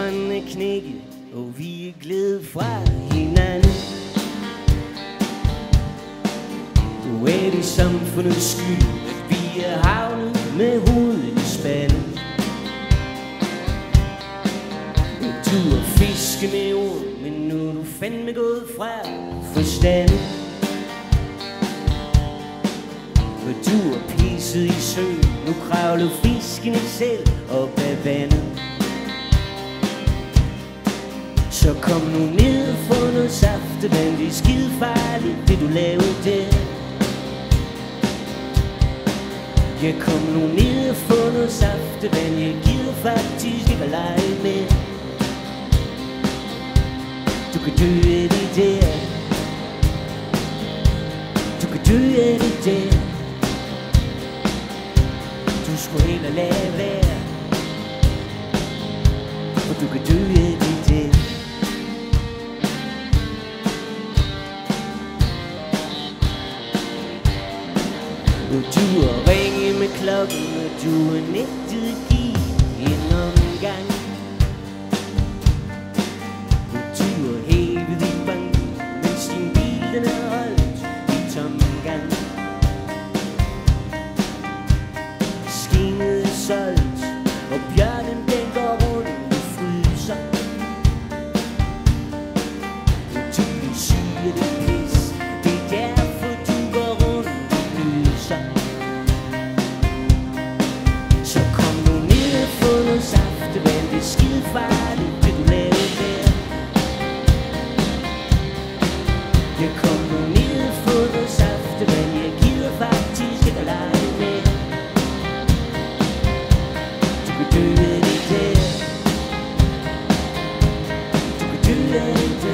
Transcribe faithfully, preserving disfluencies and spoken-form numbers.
Kolderen er knækket, og vi er glædet fra hinanden. Nu er det samfundets skyld, at vi er havnet med hovedet i spanden. Du har fiske med ord, men nu er du fandme gået fra forstanden. For du har pisset i søen, nu kravler fiskene selv op ad vandet. Så kom nu ned og få noget saftevand, det er skidefarligt, det du lavede der. Jeg kom nu ned og få noget saftevand, jeg gider faktisk ikke at lege med. Du kan dø af det der, du kan dø af det der. Du skulle hellere lade være, for du kan dø af det der. Og du har ringet med klokken, og du har nægtet at give en omgang. Og du har hævet i banken, mens din bil den er holdt i tomgang. Skinnet er solgt, og bjørnen den går rundt og fryser. Og du bliver syg af det pis, det er derfor du går rundt og nyser. Så kom nu ned og få noget saftevand, det er skidefarligt, det du lavede der. Jeg kom nu ned og få noget saftevand, jeg gider faktisk ikke at lege med. Du kan dø af det der, du kan dø af det der.